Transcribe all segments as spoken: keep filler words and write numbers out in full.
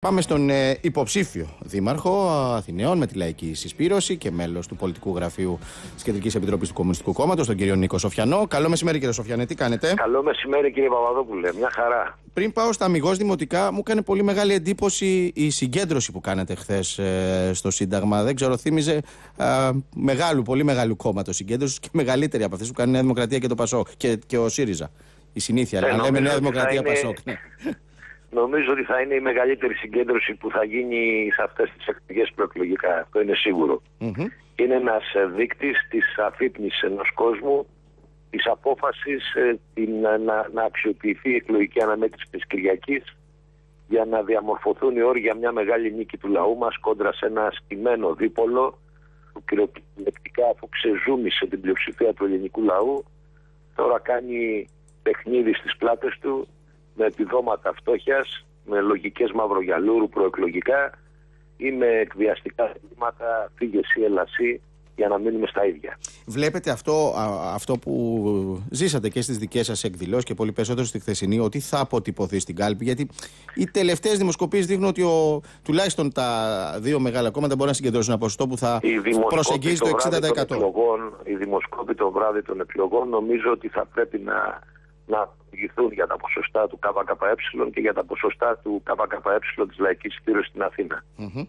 Πάμε στον ε, υποψήφιο δήμαρχο Αθηναίων με τη Λαϊκή Συσπήρωση και μέλος του πολιτικού γραφείου της Κεντρικής Επιτροπής του Κομμουνιστικού Κόμματος, τον κύριο Νίκο Σοφιανό. Καλό μεσημέρι, κύριε Σοφιανέ, τι κάνετε? Καλό μεσημέρι, κύριε Παπαδόπουλε, μια χαρά. Πριν πάω στα αμιγώς δημοτικά, μου έκανε πολύ μεγάλη εντύπωση η συγκέντρωση που κάνατε χθες ε, στο Σύνταγμα. Δεν ξέρω, θύμιζε ε, μεγάλου, πολύ μεγάλου κόμματος συγκέντρωση και μεγαλύτερη από αυτές που κάνει η Νέα Δημοκρατία και το Πασόκ και, και ο ΣΥΡΙΖΑ. Η συνήθεια, ε, αν λέμε Νέα Δημοκρατία είναι... Πασόκ. Ναι. Νομίζω ότι θα είναι η μεγαλύτερη συγκέντρωση που θα γίνει σε αυτές τις εκλογές προεκλογικά. Αυτό είναι σίγουρο. Mm-hmm. Είναι ένας δείκτης της αφύπνισης ενός κόσμου, της απόφασης ε, την, να, να αξιοποιηθεί η εκλογική αναμέτρηση της Κυριακής για να διαμορφωθούν οι όροι για μια μεγάλη νίκη του λαού μας κόντρα σε ένα στημένο δίπολο που κυριολεκτικά, αφού ξεζούμισε την πλειοψηφία του ελληνικού λαού, τώρα κάνει παιχνίδι στις πλάτες του με επιδόματα φτώχειας, με λογικές μαυρογιαλούρου προεκλογικά ή με εκβιαστικά ζητήματα φύγε εσύ, έλα εσύ, για να μείνουμε στα ίδια. Βλέπετε αυτό, α, αυτό που ζήσατε και στις δικές σας εκδηλώσεις και πολύ περισσότερο στη χθεσινή, ότι θα αποτυπωθεί στην κάλπη? Γιατί οι τελευταίες δημοσκοπήσεις δείχνουν ότι ο, τουλάχιστον τα δύο μεγάλα κόμματα μπορούν να συγκεντρώσουν ένα ποσοστό που θα προσεγγίζει το εξήντα τοις εκατό. Εκλογών, οι δημοσκόποι το βράδυ των εκλογών νομίζω ότι θα πρέπει να, να οδηγηθούν για τα ποσοστά του ΚΚΕ και για τα ποσοστά του ΚΚΕ της Λαϊκής Συσπήρωσης στην Αθήνα. Mm-hmm.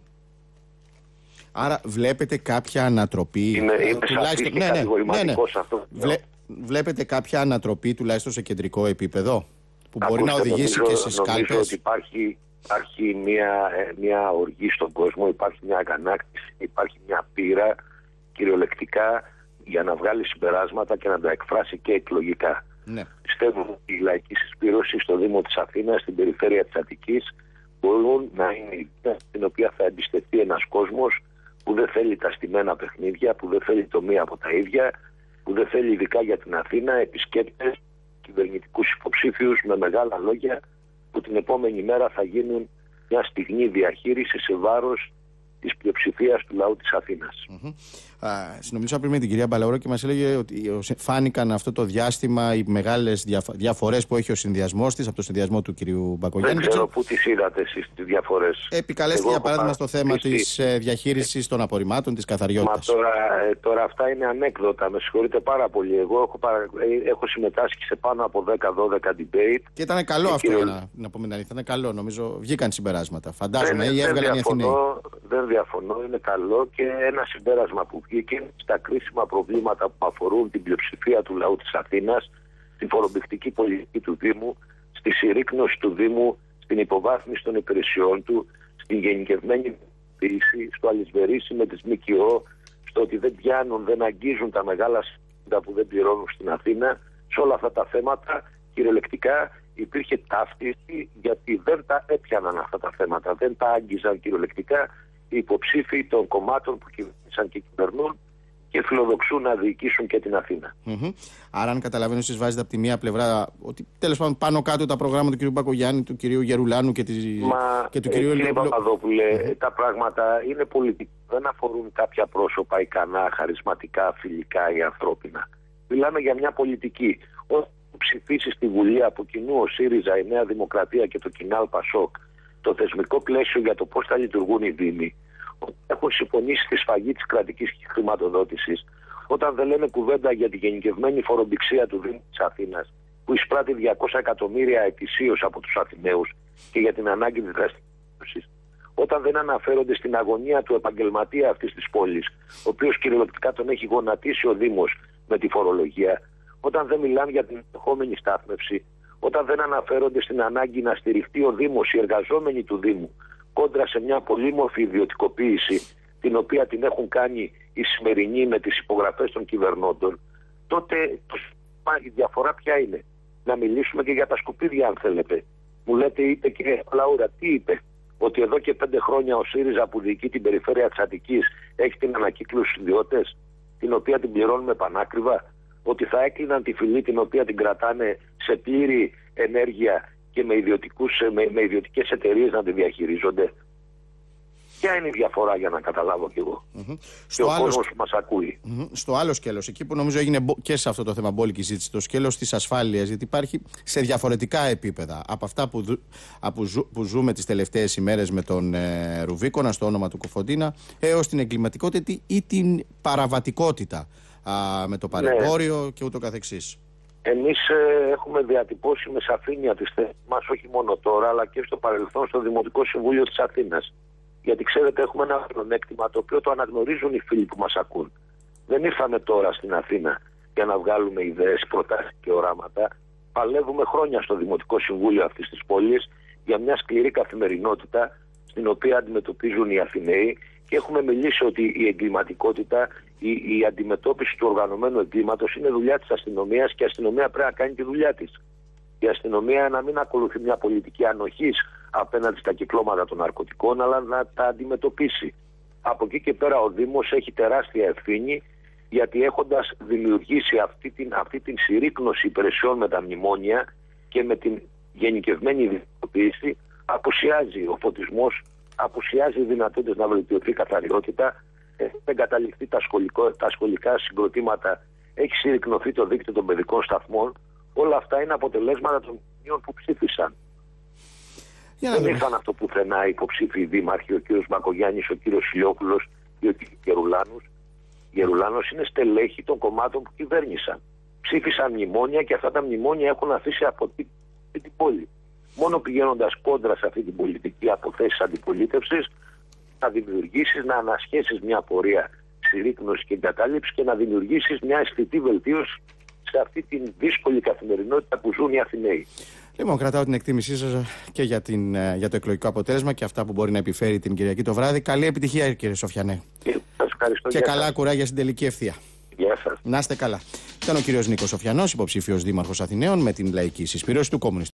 Άρα βλέπετε κάποια ανατροπή? Είναι, είναι τουλάχιστον, ναι, ναι, ναι, ναι. Αυτό. Βλέ, βλέπετε κάποια ανατροπή τουλάχιστον σε κεντρικό επίπεδο που μπορεί Ακούστε, να οδηγήσει νομίζω, και στις κάλπες? Νομίζω ότι υπάρχει, υπάρχει μια, μια οργή στον κόσμο, υπάρχει μια αγανάκτηση, υπάρχει μια πείρα κυριολεκτικά για να βγάλει συμπεράσματα και να τα εκφράσει και εκλογικά. Ναι. Πιστεύω ότι η Λαϊκή Συσπήρωση στο Δήμο της Αθήνας, στην περιφέρεια της Αττικής, μπορούν να είναι η στην οποία θα εμπιστευτεί ένας κόσμος που δεν θέλει τα στημένα παιχνίδια, που δεν θέλει το μία από τα ίδια, που δεν θέλει ειδικά για την Αθήνα επισκέπτες, κυβερνητικούς υποψήφιους με μεγάλα λόγια που την επόμενη μέρα θα γίνουν μια στιγμή διαχείριση σε βάρος της πλειοψηφίας του λαού της Αθήνας. Mm-hmm. Συνομιλούσα πριν με την κυρία Μπαλαουρό και μας έλεγε ότι φάνηκαν αυτό το διάστημα οι μεγάλες διαφο- διαφορές που έχει ο συνδυασμός της από το συνδυασμό του κυρίου Μπακογιάννη. Δεν ξέρω πού τις είδατε εσείς τις διαφορές. Επικαλέστηκε για παράδειγμα στο θέμα της ε, διαχείρισης των απορριμμάτων, της καθαριότητας. Μα τώρα, ε, τώρα αυτά είναι ανέκδοτα, με συγχωρείτε πάρα πολύ. Εγώ έχω, παρα... ε, έχω συμμετάσχει σε πάνω από δέκα δώδεκα debate. Και ήταν καλό αυτό, κύριο... για να, να πούμε την αλήθεια. Ήταν καλό, νομίζω βγήκαν συμπεράσματα. Φαντάζομαι ή έβγαλαν οι Αθηναίοι. Δεν διαφωνώ, είναι καλό και ένα συμπέρασμα που βγήκε στα κρίσιμα προβλήματα που αφορούν την πλειοψηφία του λαού της Αθήνας, στην φορομπηκτική πολιτική του Δήμου, στη συρρίκνωση του Δήμου, στην υποβάθμιση των υπηρεσιών του, στην γενικευμένη ποιήση, στο αλυσβερίσι με τις ΜΚΟ, στο ότι δεν πιάνουν, δεν αγγίζουν τα μεγάλα σύνταγμα που δεν πληρώνουν στην Αθήνα. Σε όλα αυτά τα θέματα κυριολεκτικά υπήρχε ταύτιση, γιατί δεν τα έπιαναν αυτά τα θέματα, δεν τα άγγιζαν κυριολεκτικά οι υποψήφοι των κομμάτων που κυβέρνησαν και κυβερνούν και φιλοδοξούν να διοικήσουν και την Αθήνα. Mm-hmm. Άρα, αν καταλαβαίνω, εσείς βάζετε από τη μία πλευρά ότι τέλος πάντων πάνω κάτω τα προγράμματα του κ. Μπακογιάννη, του κ. Γερουλάνου και, της... Μα, και του κ. Κύριε Παπαδόπουλε, mm-hmm. τα πράγματα είναι πολιτικά. Δεν αφορούν κάποια πρόσωπα ικανά, χαρισματικά, φιλικά ή ανθρώπινα. Μιλάμε για μια πολιτική. Όταν ψηφίσει στη Βουλή από κοινού ο ΣΥΡΙΖΑ, η Νέα Δημοκρατία και το Κινάλ Πασόκ το θεσμικό πλαίσιο για το πώς θα λειτουργούν οι Δήμοι, έχουν συμφωνήσει τη σφαγή της κρατικής χρηματοδότησης, όταν δεν λένε κουβέντα για τη γενικευμένη φορομπηξία του Δήμου της Αθήνας, που εισπράττει διακόσια εκατομμύρια ετησίως από τους Αθηναίους και για την ανάγκη της δραστηριότητας, όταν δεν αναφέρονται στην αγωνία του επαγγελματία αυτής της πόλης, ο οποίος κυριολεκτικά τον έχει γονατίσει ο Δήμος με τη φορολογία, όταν δεν μιλάνε για την ενδεχόμενη στάθμευση, όταν δεν αναφέρονται στην ανάγκη να στηριχτεί ο Δήμος, οι εργαζόμενοι του Δήμου, κόντρα σε μια πολύμορφη ιδιωτικοποίηση, την οποία την έχουν κάνει οι σημερινοί με τις υπογραφές των κυβερνώντων, τότε η διαφορά ποια είναι? Να μιλήσουμε και για τα σκουπίδια, αν θέλετε. Μου λέτε, είπε κύριε Λαούρα, τι είπε? Ότι εδώ και πέντε χρόνια ο ΣΥΡΙΖΑ που διοικεί την περιφέρεια της Αττικής έχει την ανακύκλωση στους ιδιώτες, την οποία την πληρώνουμε πανάκριβα? Ότι θα έκλειναν τη φυλή την οποία την κρατάνε σε πλήρη ενέργεια και με, ιδιωτικούς, με, με ιδιωτικές εταιρείες να τη διαχειρίζονται? Ποια είναι η διαφορά για να καταλάβω κι εγώ. Mm-hmm. Και ο κόσμος που μας ακούει. Mm-hmm. Στο άλλο σκέλος, εκεί που νομίζω έγινε και σε αυτό το θέμα μπόλικη ζήτηση, το σκέλος της ασφάλειας, γιατί υπάρχει σε διαφορετικά επίπεδα από αυτά που, δου, που, ζου, που ζούμε τις τελευταίες ημέρες με τον ε, Ρουβίκονα στο όνομα του Κοφοντίνα, έως την εγκληματικότητα ή την παραβατικότητα α, με το παρεμπόριο ναι. και ούτω καθεξής. Εμείς ε, έχουμε διατυπώσει με σαφήνεια τις θέσεις μας, όχι μόνο τώρα, αλλά και στο παρελθόν στο Δημοτικό Συμβούλιο της Αθήνας. Γιατί ξέρετε, έχουμε ένα πλεονέκτημα το οποίο το αναγνωρίζουν οι φίλοι που μας ακούν. Δεν ήρθαμε τώρα στην Αθήνα για να βγάλουμε ιδέες, προτάσεις και οράματα. Παλεύουμε χρόνια στο Δημοτικό Συμβούλιο αυτής της πόλης για μια σκληρή καθημερινότητα στην οποία αντιμετωπίζουν οι Αθηναίοι και έχουμε μιλήσει ότι η εγκληματικότητα, η, η αντιμετώπιση του οργανωμένου εγκλήματος είναι δουλειά της αστυνομίας και η αστυνομία πρέπει να κάνει τη δουλειά της. Η αστυνομία να μην ακολουθεί μια πολιτική ανοχής απέναντι στα κυκλώματα των ναρκωτικών, αλλά να τα αντιμετωπίσει. Από εκεί και πέρα ο Δήμος έχει τεράστια ευθύνη, γιατί έχοντας δημιουργήσει αυτή την, αυτή την συρρίκνωση υπηρεσιών με τα μνημόνια και με την γενικευμένη ιδιωτικοποίηση, απουσιάζει ο φωτισμός, απουσιάζει οι δυνατότητες να βελτιωθεί η καθαριότητα, έχουν εγκαταλειφθεί τα, τα σχολικά συγκροτήματα, έχει συρρικνωθεί το δίκτυο των παιδικών σταθμών. Όλα αυτά είναι αποτελέσματα των μνημονίων που ψήφισαν. Δεν δούμε. Ήρθαν αυτό πουθενά οι υποψήφοι δήμαρχοι, ο κύριος Μπακογιάννης, ο κύριος Ηλιόπουλος ή ο κύριος Γερουλάνος. Γερουλάνος είναι στελέχη των κομμάτων που κυβέρνησαν. Ψήφισαν μνημόνια και αυτά τα μνημόνια έχουν αφήσει από την πόλη. Μόνο πηγαίνοντας κόντρα σε αυτή την πολιτική από θέσεις αντιπολίτευσης, να δημιουργήσεις, να ανασχέσεις μια πορεία συρρίκνωση και εγκατάλειψη και να δημιουργήσεις μια αισθητή βελτίωση σε αυτή την δύσκολη καθημερινότητα που ζουν οι Αθηναίοι. Λοιπόν, κρατάω την εκτίμησή σας και για, την, για το εκλογικό αποτέλεσμα και αυτά που μπορεί να επιφέρει την Κυριακή το βράδυ. Καλή επιτυχία, κύριε Σοφιανέ. Και, σας ευχαριστώ. Και καλά κουράγια στην τελική ευθεία. Γεια σας. Να είστε καλά. Ήταν ο κύριος Νίκος Σοφιανός, υποψήφιος δήμαρχος Αθηναίων με την λαϊκή συσπηρώση του Κομμουνιστικού.